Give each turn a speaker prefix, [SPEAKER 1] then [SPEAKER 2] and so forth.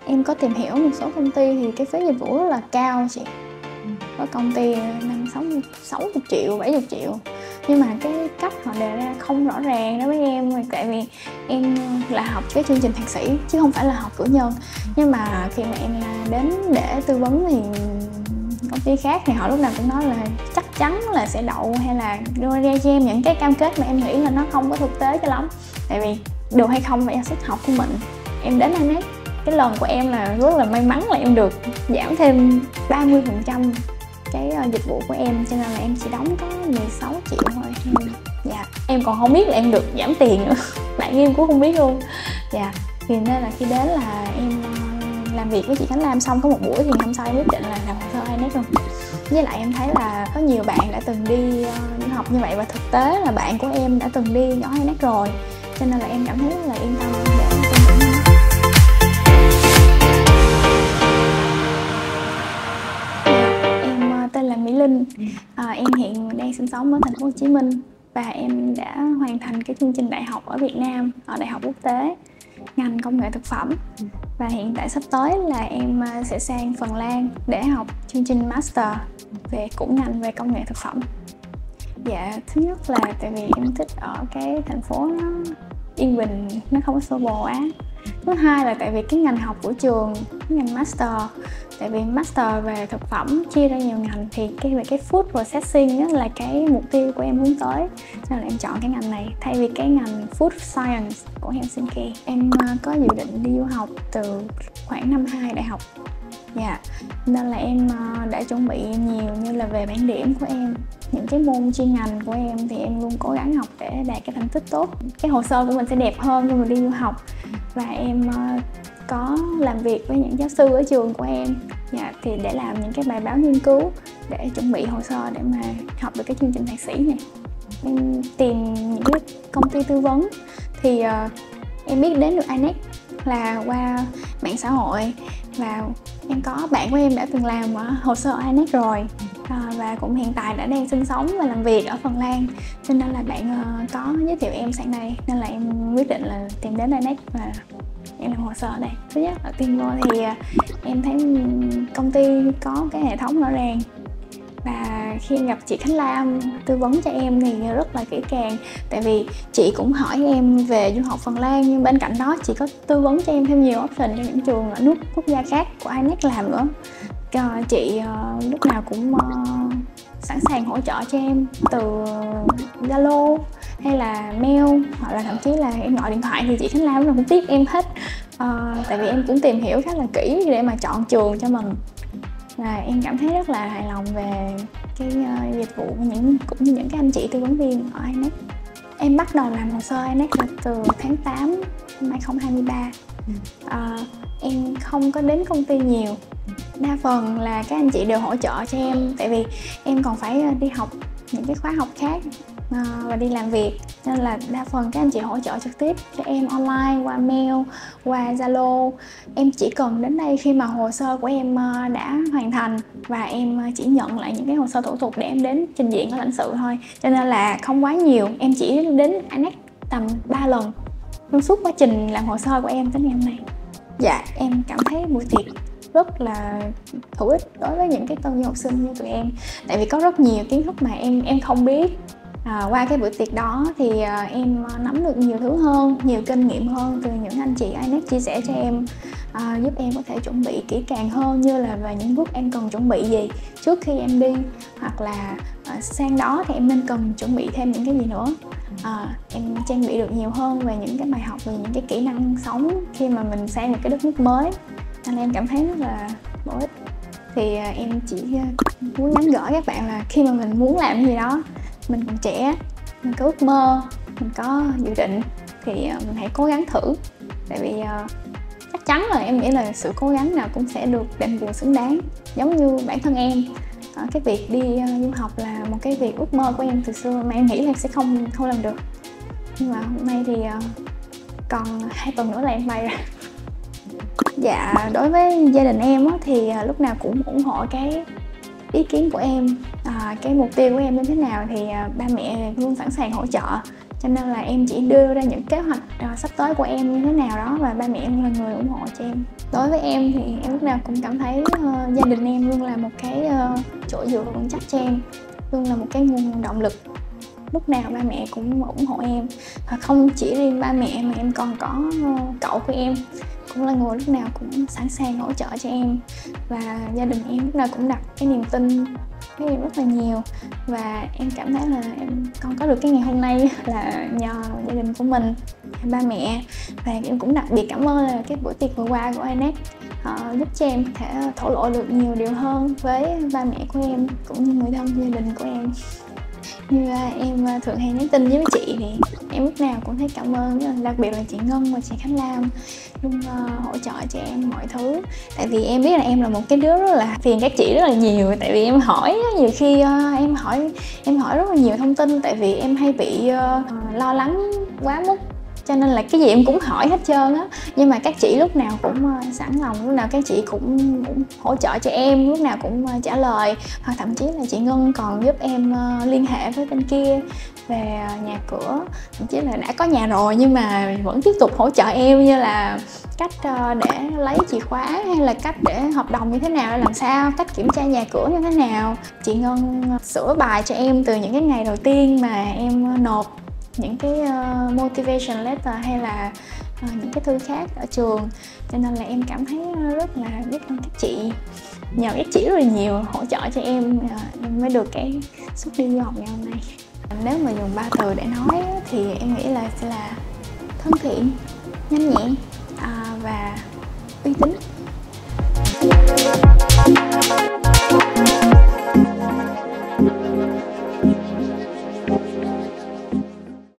[SPEAKER 1] Em có tìm hiểu một số công ty thì cái phí dịch vụ rất là cao chị. Có công ty 60 triệu, 70 triệu. Nhưng mà cái cách họ đề ra không rõ ràng đối với em. Tại vì em là học cái chương trình thạc sĩ chứ không phải là học cử nhân. Nhưng mà khi mà em đến để tư vấn thì công ty khác thì họ lúc nào cũng nói là chắc chắn là sẽ đậu, hay là đưa ra cho em những cái cam kết mà em nghĩ là nó không có thực tế cho lắm. Tại vì được hay không phải là sức học của mình. Em đến INEX, cái lần của em là rất là may mắn là em được giảm thêm 30% cái dịch vụ của em, cho nên là em chỉ đóng có 16 triệu thôi. Dạ, em còn không biết là em được giảm tiền nữa. Bạn em cũng không biết luôn. Dạ, thì nên là khi đến là em làm việc với chị Khánh Lam xong có một buổi thì hôm sau em quyết định là làm hồ sơ INEX luôn. Với lại em thấy là có nhiều bạn đã từng đi du học như vậy, và thực tế là bạn của em đã từng đi nhỏ INEX rồi, cho nên là em cảm thấy rất là yên tâm để tin tưởng nó. Em tên là Mỹ Linh. Em hiện đang sinh sống ở thành phố Hồ Chí Minh và em đã hoàn thành cái chương trình đại học ở Việt Nam, ở Đại học Quốc tế, ngành công nghệ thực phẩm. Và hiện tại sắp tới là em sẽ sang Phần Lan để học chương trình master về cũng ngành về công nghệ thực phẩm. Dạ, thứ nhất là tại vì em thích ở cái thành phố nó yên bình, nó không có xô bồ quá. Thứ hai là tại vì cái ngành học của trường, cái ngành master, tại vì master về thực phẩm chia ra nhiều ngành, thì về cái food processing đó là cái mục tiêu của em hướng tới, nên là em chọn cái ngành này thay vì cái ngành food science của Helsinki. Em có dự định đi du học từ khoảng năm 2 đại học. Dạ, nên là em đã chuẩn bị nhiều, như là về bảng điểm của em, những cái môn chuyên ngành của em thì em luôn cố gắng học để đạt cái thành tích tốt. Cái hồ sơ của mình sẽ đẹp hơn khi mình đi du học. Và em có làm việc với những giáo sư ở trường của em, dạ, thì để làm những cái bài báo nghiên cứu để chuẩn bị hồ sơ để mà học được cái chương trình thạc sĩ này. Em tìm những cái công ty tư vấn thì em biết đến được INEX là qua mạng xã hội, và em có bạn của em đã từng làm ở hồ sơ INEX rồi, và cũng hiện tại đã đang sinh sống và làm việc ở Phần Lan, cho nên là bạn có giới thiệu em sang đây, nên là em quyết định là tìm đến INEX và em làm hồ sơ ở đây. Thứ nhất ở tiên vô thì em thấy công ty có cái hệ thống rõ ràng, và khi em gặp chị Khánh Lam tư vấn cho em thì rất là kỹ càng. Tại vì chị cũng hỏi em về du học Phần Lan, nhưng bên cạnh đó chị có tư vấn cho em thêm nhiều option cho những trường ở nước quốc gia khác của INEX làm nữa. Chị lúc nào cũng sẵn sàng hỗ trợ cho em từ Zalo hay là mail, hoặc là thậm chí là em gọi điện thoại thì chị Khánh Lam cũng tiếp em hết. Tại vì em cũng tìm hiểu khá là kỹ để mà chọn trường cho mình. Và em cảm thấy rất là hài lòng về cái dịch vụ cũng như những cái anh chị tư vấn viên ở INEX. Em bắt đầu làm hồ sơ INEX là từ tháng 8 năm 2023. Em không có đến công ty nhiều. Đa phần là các anh chị đều hỗ trợ cho em, tại vì em còn phải đi học những cái khóa học khác và đi làm việc, nên là đa phần các anh chị hỗ trợ trực tiếp cho em online, qua mail, qua Zalo. Em chỉ cần đến đây khi mà hồ sơ của em đã hoàn thành, và em chỉ nhận lại những cái hồ sơ thủ tục để em đến trình diện ở lãnh sự thôi, cho nên là không quá nhiều. Em chỉ đến INEX tầm 3 lần trong suốt quá trình làm hồ sơ của em tới ngày hôm nay. Dạ, em cảm thấy buổi tiệc rất là hữu ích đối với những cái tân du học sinh như tụi em, tại vì có rất nhiều kiến thức mà em không biết. Qua cái buổi tiệc đó thì em nắm được nhiều thứ hơn, nhiều kinh nghiệm hơn từ những anh chị INEX chia sẻ cho em, giúp em có thể chuẩn bị kỹ càng hơn, như là về những bước em cần chuẩn bị gì trước khi em đi, hoặc là sang đó thì em nên cần chuẩn bị thêm những cái gì nữa. Em trang bị được nhiều hơn về những cái bài học, về những cái kỹ năng sống khi mà mình sang một cái đất nước mới, nên em cảm thấy rất là bổ ích. Thì em chỉ muốn nhắn gửi các bạn là khi mà mình muốn làm gì đó, mình còn trẻ, mình có ước mơ, mình có dự định thì mình hãy cố gắng thử. Tại vì chắc chắn là em nghĩ là sự cố gắng nào cũng sẽ được đền bù xứng đáng. Giống như bản thân em, cái việc đi du học là một cái việc ước mơ của em từ xưa mà em nghĩ là em sẽ không làm được. Nhưng mà hôm nay thì còn 2 tuần nữa là em bay rồi. Dạ, đối với gia đình em thì lúc nào cũng ủng hộ cái ý kiến của em, cái mục tiêu của em như thế nào thì ba mẹ luôn sẵn sàng hỗ trợ. cho nên là em chỉ đưa ra những kế hoạch sắp tới của em như thế nào đó, và ba mẹ em là người ủng hộ cho em. Đối với em thì em lúc nào cũng cảm thấy gia đình em luôn là một cái chỗ dựa vững chắc cho em, luôn là một cái nguồn động lực. Lúc nào ba mẹ cũng ủng hộ em, và không chỉ riêng ba mẹ mà em còn có cậu của em cũng là người lúc nào cũng sẵn sàng hỗ trợ cho em. Và gia đình em lúc nào cũng đặt cái niềm tin với em rất là nhiều, và em cảm thấy là con có được cái ngày hôm nay là nhờ gia đình của mình, ba mẹ. Và em cũng đặc biệt cảm ơn là cái buổi tiệc vừa qua của Inet giúp cho em có thể thổ lộ được nhiều điều hơn với ba mẹ của em cũng như người thân gia đình của em. Như em thường hay nhắn tin với chị thì em lúc nào cũng thấy cảm ơn, đặc biệt là chị Ngân và chị Khánh Lam luôn hỗ trợ cho em mọi thứ. Tại vì em biết là em là một cái đứa rất là phiền các chị rất là nhiều, tại vì em hỏi nhiều khi em hỏi rất là nhiều thông tin, tại vì em hay bị lo lắng quá mức, cho nên là cái gì em cũng hỏi hết trơn á. Nhưng mà các chị lúc nào cũng sẵn lòng, lúc nào các chị cũng hỗ trợ cho em, lúc nào cũng trả lời. Hoặc thậm chí là chị Ngân còn giúp em liên hệ với bên kia về nhà cửa, thậm chí là đã có nhà rồi nhưng mà vẫn tiếp tục hỗ trợ em, như là cách để lấy chìa khóa, hay là cách để hợp đồng như thế nào để làm sao, cách kiểm tra nhà cửa như thế nào. Chị Ngân sửa bài cho em từ những cái ngày đầu tiên mà em nộp những cái motivation letter hay là những cái thư khác ở trường, cho nên là em cảm thấy rất là biết ơn các chị. Nhờ các chị rất là nhiều hỗ trợ cho em mới được cái suất đi du học ngày hôm nay. Nếu mà dùng 3 từ để nói thì em nghĩ là sẽ là thân thiện, nhanh nhẹn và uy tín.